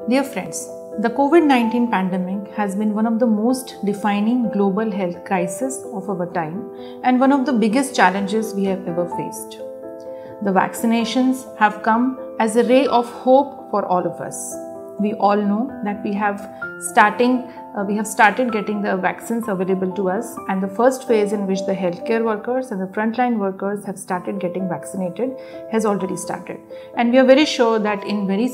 Dear friends, the COVID-19 pandemic has been one of the most defining global health crises of our time and one of the biggest challenges we have ever faced. The vaccinations have come as a ray of hope for all of us. We all know that we have started getting the vaccines available to us, and the first phase in which the healthcare workers and the frontline workers have started getting vaccinated has already started. And we are very sure that in very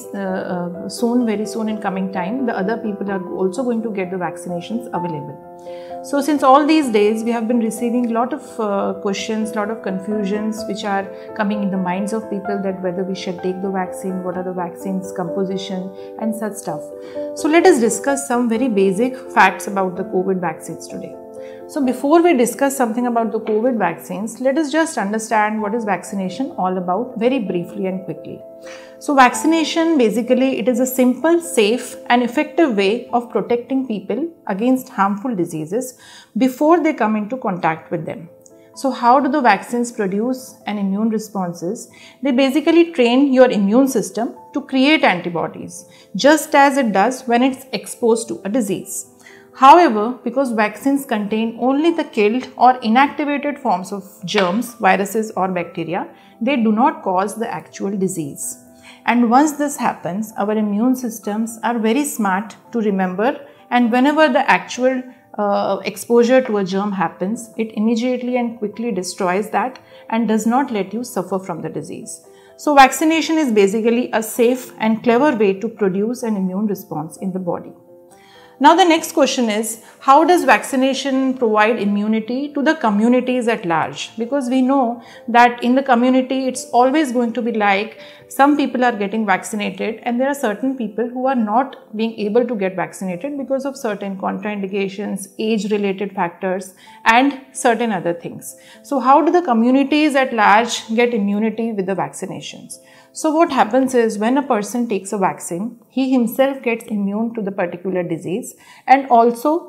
soon in coming time, the other people are also going to get the vaccinations available. So since all these days, we have been receiving a lot of questions, lot of confusions which are coming in the minds of people that whether we should take the vaccine, what are the vaccines composition and such stuff. So let us discuss some very basic facts about the COVID vaccines today. So before we discuss something about the COVID vaccines, let us just understand what is vaccination all about very briefly and quickly. So vaccination, basically it is a simple, safe and effective way of protecting people against harmful diseases before they come into contact with them. So how do the vaccines produce an immune responses? They basically train your immune system to create antibodies, just as it does when it's exposed to a disease. However, because vaccines contain only the killed or inactivated forms of germs, viruses or bacteria, they do not cause the actual disease. And once this happens, our immune systems are very smart to remember, and whenever the actual exposure to a germ happens, it immediately and quickly destroys that and does not let you suffer from the disease. So vaccination is basically a safe and clever way to produce an immune response in the body. Now the next question is, how does vaccination provide immunity to the communities at large? Because we know that in the community it's always going to be like some people are getting vaccinated and there are certain people who are not being able to get vaccinated because of certain contraindications, age-related factors and certain other things. So how do the communities at large get immunity with the vaccinations? So what happens is, when a person takes a vaccine, he himself gets immune to the particular disease, and also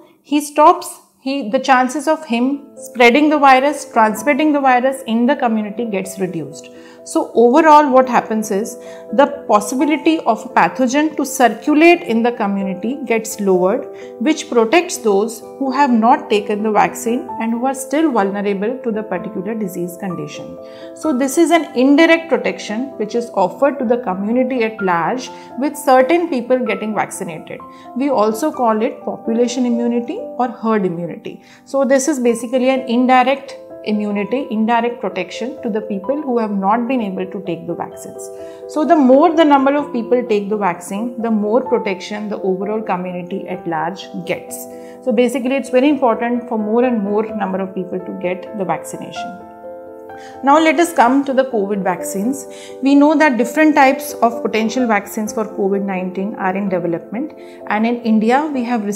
the chances of him spreading the virus, transmitting the virus in the community gets reduced. So overall what happens is, the possibility of a pathogen to circulate in the community gets lowered, which protects those who have not taken the vaccine and who are still vulnerable to the particular disease condition. So this is an indirect protection which is offered to the community at large with certain people getting vaccinated. We also call it population immunity or herd immunity. So this is basically an indirect immunity, indirect protection to the people who have not been able to take the vaccines. So the more the number of people take the vaccine, the more protection the overall community at large gets. So basically it's very important for more and more number of people to get the vaccination. Now let us come to the COVID vaccines. We know that different types of potential vaccines for COVID-19 are in development, and in India we have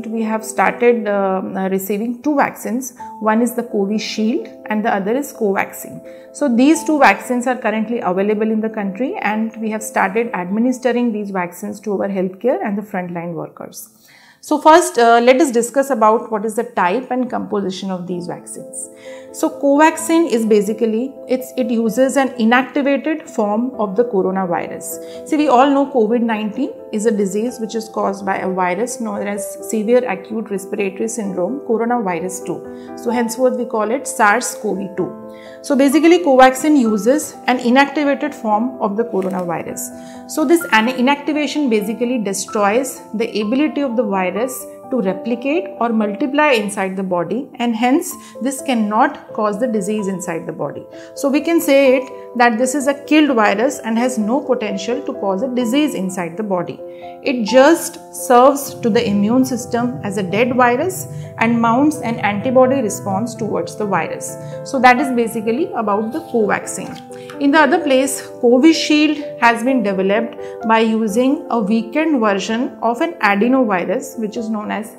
started receiving two vaccines. One is the Covishield and the other is Covaxin. So these two vaccines are currently available in the country, and we have started administering these vaccines to our healthcare and the frontline workers. So first let us discuss about what is the type and composition of these vaccines. So Covaxin is basically, it uses an inactivated form of the coronavirus. See, we all know COVID-19 is a disease which is caused by a virus known as severe acute respiratory syndrome coronavirus 2. So henceforth we call it SARS-CoV-2. So basically Covaxin uses an inactivated form of the coronavirus. So this inactivation basically destroys the ability of the virus to replicate or multiply inside the body, and hence this cannot cause the disease inside the body. So we can say it that this is a killed virus and has no potential to cause a disease inside the body. It just serves to the immune system as a dead virus and mounts an antibody response towards the virus. So that is basically about the Covaxin. In the other place, Covishield has been developed by using a weakened version of an adenovirus which is known as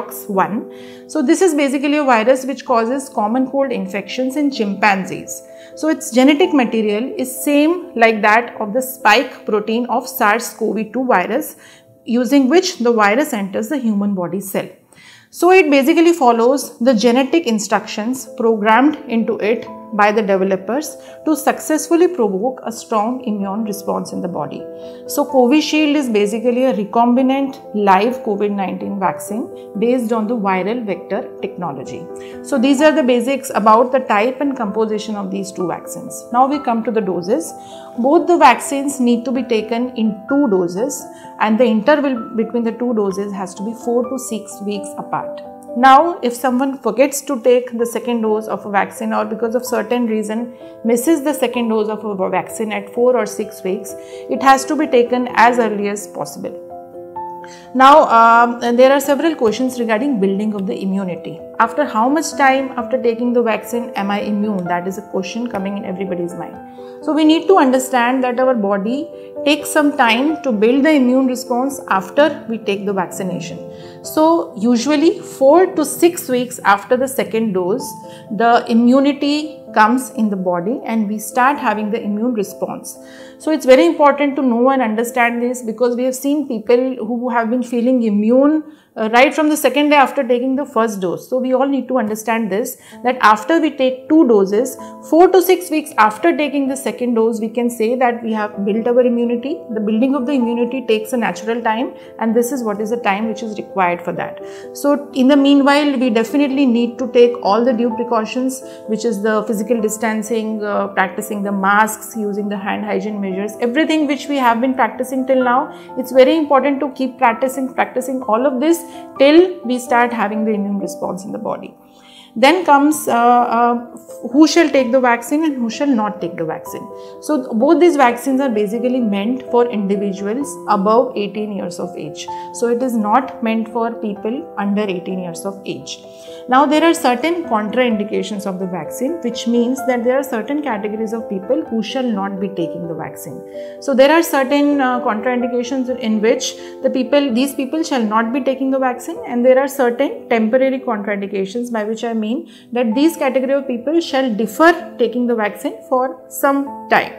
Shadox1. So this is basically a virus which causes common cold infections in chimpanzees. So its genetic material is same like that of the spike protein of SARS-CoV-2 virus, using which the virus enters the human body cell. So it basically follows the genetic instructions programmed into it by the developers to successfully provoke a strong immune response in the body. So Covishield is basically a recombinant live COVID-19 vaccine based on the viral vector technology. So these are the basics about the type and composition of these two vaccines. Now we come to the doses. Both the vaccines need to be taken in 2 doses, and the interval between the 2 doses has to be 4 to 6 weeks apart. Now, if someone forgets to take the second dose of a vaccine, or because of certain reason misses the second dose of a vaccine at 4 or 6 weeks, it has to be taken as early as possible. Now, there are several questions regarding building of the immunity. After how much time after taking the vaccine am I immune? That is a question coming in everybody's mind. So we need to understand that our body takes some time to build the immune response after we take the vaccination. So usually 4 to 6 weeks after the second dose, the immunity comes in the body and we start having the immune response. So it's very important to know and understand this, because we have seen people who have been feeling immune right from the second day after taking the first dose. So we all need to understand this, that after we take 2 doses, 4 to 6 weeks after taking the second dose, we can say that we have built our immunity. The building of the immunity takes a natural time, and this is what is the time which is required for that. So in the meanwhile, we definitely need to take all the due precautions, which is the physical distancing, practicing the masks, using the hand hygiene measures, everything which we have been practicing till now. It's very important to keep practicing all of this till we start having the immune response in the body. Then comes who shall take the vaccine and who shall not take the vaccine. So both these vaccines are basically meant for individuals above 18 years of age. So it is not meant for people under 18 years of age. Now there are certain contraindications of the vaccine, which means that there are certain categories of people who shall not be taking the vaccine. So there are certain contraindications in which these people shall not be taking the vaccine, and there are certain temporary contraindications, by which I mean that these category of people shall defer taking the vaccine for some time.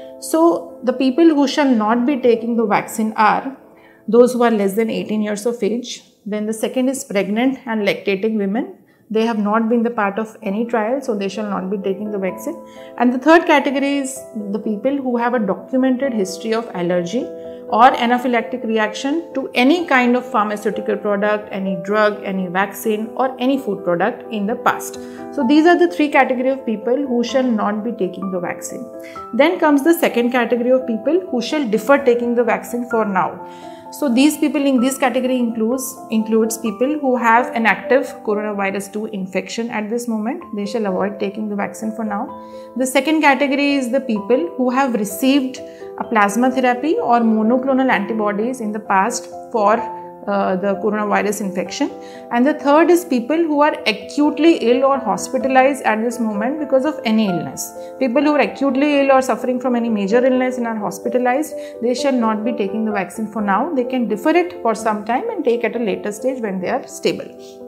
So the people who shall not be taking the vaccine are those who are less than 18 years of age. Then the second is pregnant and lactating women. They have not been the part of any trial, so they shall not be taking the vaccine. And the third category is the people who have a documented history of allergy or anaphylactic reaction to any kind of pharmaceutical product, any drug, any vaccine, or any food product in the past. So these are the 3 categories of people who shall not be taking the vaccine. Then comes the second category of people who shall defer taking the vaccine for now. So these people in this category includes people who have an active coronavirus 2 infection at this moment. They shall avoid taking the vaccine for now. The second category is the people who have received a plasma therapy or monoclonal antibodies in the past for the coronavirus infection. And the third is people who are acutely ill or hospitalized at this moment because of any illness. People who are acutely ill or suffering from any major illness and are hospitalized, they shall not be taking the vaccine for now. They can defer it for some time and take at a later stage when they are stable.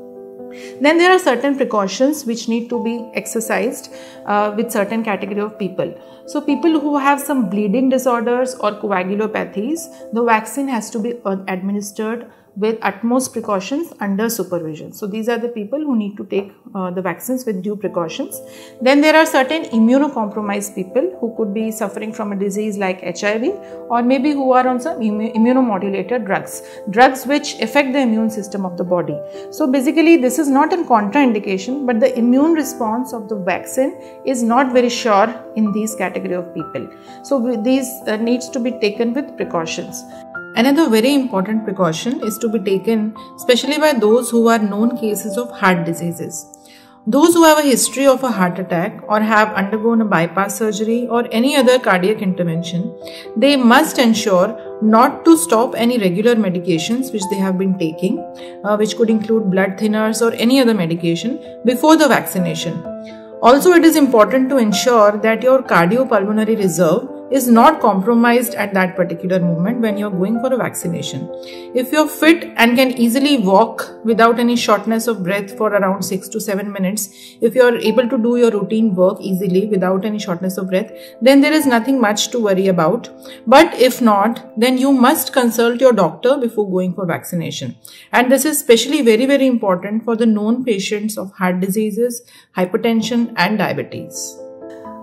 Then there are certain precautions which need to be exercised with certain category of people. So people who have some bleeding disorders or coagulopathies, the vaccine has to be administered with utmost precautions under supervision. So these are the people who need to take the vaccines with due precautions. Then there are certain immunocompromised people who could be suffering from a disease like HIV, or maybe who are on some immunomodulator drugs which affect the immune system of the body. So basically this is not a contraindication, but the immune response of the vaccine is not very sure in these category of people. So these needs to be taken with precautions. Another very important precaution is to be taken especially by those who are known cases of heart diseases. Those who have a history of a heart attack or have undergone a bypass surgery or any other cardiac intervention, they must ensure not to stop any regular medications which they have been taking, which could include blood thinners or any other medication, before the vaccination. Also, it is important to ensure that your cardiopulmonary reserve is not compromised at that particular moment when you are going for a vaccination. If you are fit and can easily walk without any shortness of breath for around 6 to 7 minutes, if you are able to do your routine work easily without any shortness of breath, then there is nothing much to worry about. But if not, then you must consult your doctor before going for vaccination. And this is especially very important for the known patients of heart diseases, hypertension and diabetes.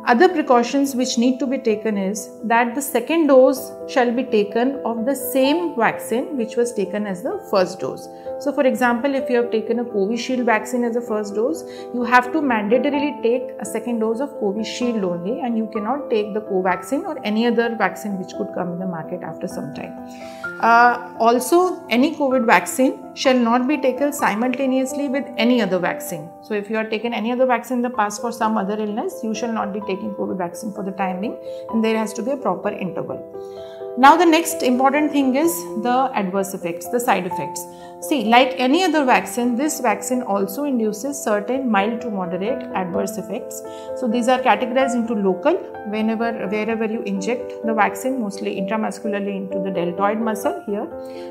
Other precautions which need to be taken is that the second dose shall be taken of the same vaccine which was taken as the first dose. So for example, if you have taken a Covishield vaccine as a first dose, you have to mandatorily take a second dose of Covishield only, and you cannot take the Covaxin or any other vaccine which could come in the market after some time. Also, any COVID vaccine shall not be taken simultaneously with any other vaccine. So if you are taken any other vaccine in the past for some other illness, you shall not be taking COVID vaccine for the time being, and there has to be a proper interval. Now the next important thing is the adverse effects, the side effects. See, like any other vaccine, this vaccine also induces certain mild to moderate adverse effects. So these are categorized into local, wherever you inject the vaccine, mostly intramuscularly into the deltoid muscle here.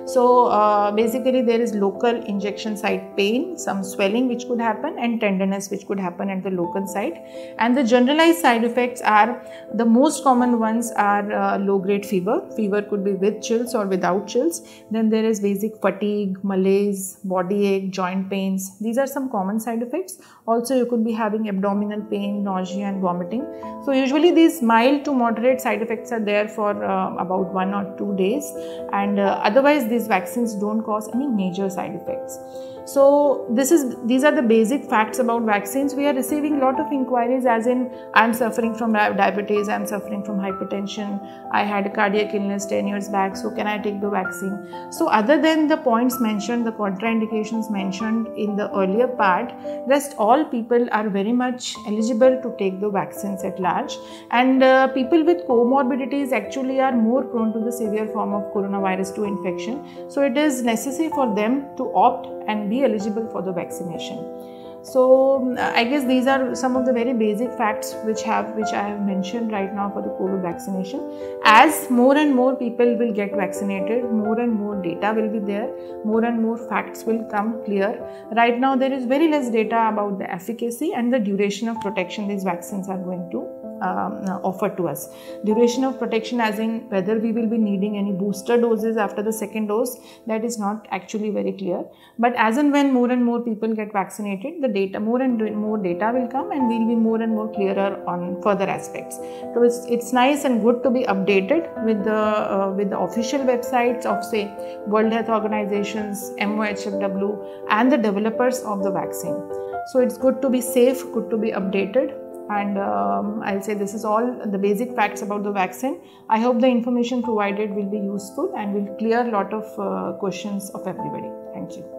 So basically there is local injection site pain, some swelling which could happen, and tenderness which could happen at the local site. And the generalized side effects are, the most common ones are low grade fever. Fever could be with chills or without chills. Then there is basic fatigue, malaise, body ache, joint pains. These are some common side effects. Also you could be having abdominal pain, nausea and vomiting. So usually these mild to moderate side effects are there for about 1 or 2 days, and otherwise these vaccines don't cause any major side effects. So these are the basic facts about vaccines. We are receiving a lot of inquiries, as in, I am suffering from diabetes, I am suffering from hypertension, I had a cardiac illness 10 years back, so can I take the vaccine? So other than the points mentioned, the contraindications mentioned in the earlier part, rest all people are very much eligible to take the vaccines at large, and people with comorbidities actually are more prone to the severe form of coronavirus 2 infection. So it is necessary for them to opt and be eligible for the vaccination. So I guess these are some of the very basic facts which I have mentioned right now for the COVID vaccination. As more and more people will get vaccinated, more and more data will be there, more and more facts will come clear. Right now there is very less data about the efficacy and the duration of protection these vaccines are going to offer to us. Duration of protection, as in whether we will be needing any booster doses after the second dose, that is not actually very clear. But as and when more and more people get vaccinated, the data, more and more data will come, and we will be more and more clearer on further aspects. So it's nice and good to be updated with the official websites of, say, World Health Organizations, MOHFW, and the developers of the vaccine. So it's good to be safe, good to be updated. And I'll say this is all the basic facts about the vaccine. I hope the information provided will be useful and will clear a lot of questions of everybody. Thank you.